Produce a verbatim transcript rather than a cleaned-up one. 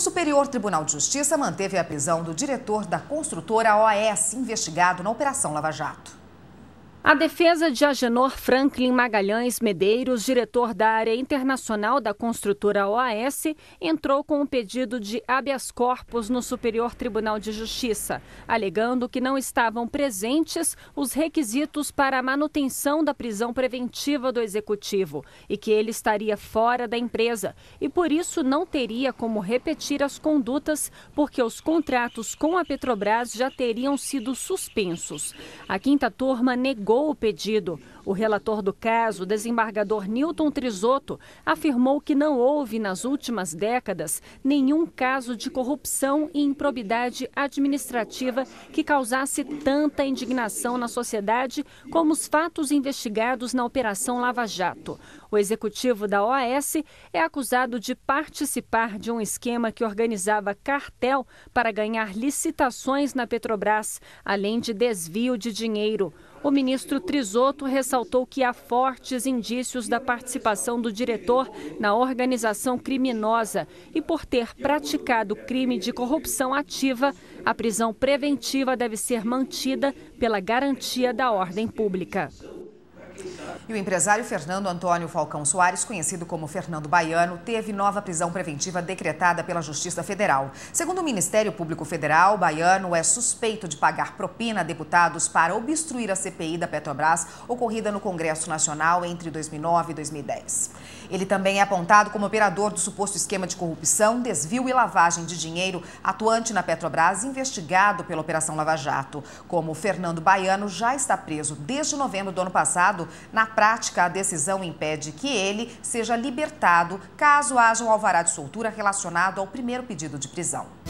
Superior Tribunal de Justiça manteve a prisão do diretor da construtora O A S, investigado na Operação Lava Jato. A defesa de Agenor Franklin Magalhães Medeiros, diretor da área internacional da construtora O A S, entrou com um pedido de habeas corpus no Superior Tribunal de Justiça, alegando que não estavam presentes os requisitos para a manutenção da prisão preventiva do executivo e que ele estaria fora da empresa e, por isso, não teria como repetir as condutas porque os contratos com a Petrobras já teriam sido suspensos. A quinta turma negou o pedido. O relator do caso, o desembargador Newton Trizotto, afirmou que não houve, nas últimas décadas, nenhum caso de corrupção e improbidade administrativa que causasse tanta indignação na sociedade como os fatos investigados na Operação Lava Jato. O executivo da O A S é acusado de participar de um esquema que organizava cartel para ganhar licitações na Petrobras, além de desvio de dinheiro. O ministro Trizotto ressaltou que há fortes indícios da participação do diretor na organização criminosa e, por ter praticado crime de corrupção ativa, a prisão preventiva deve ser mantida pela garantia da ordem pública. E o empresário Fernando Antônio Falcão Soares, conhecido como Fernando Baiano, teve nova prisão preventiva decretada pela Justiça Federal. Segundo o Ministério Público Federal, Baiano é suspeito de pagar propina a deputados para obstruir a C P I da Petrobras, ocorrida no Congresso Nacional entre dois mil e nove e dois mil e dez. Ele também é apontado como operador do suposto esquema de corrupção, desvio e lavagem de dinheiro atuante na Petrobras, investigado pela Operação Lava Jato. Como Fernando Baiano já está preso desde novembro do ano passado, na prática, a decisão impede que ele seja libertado caso haja um alvará de soltura relacionado ao primeiro pedido de prisão.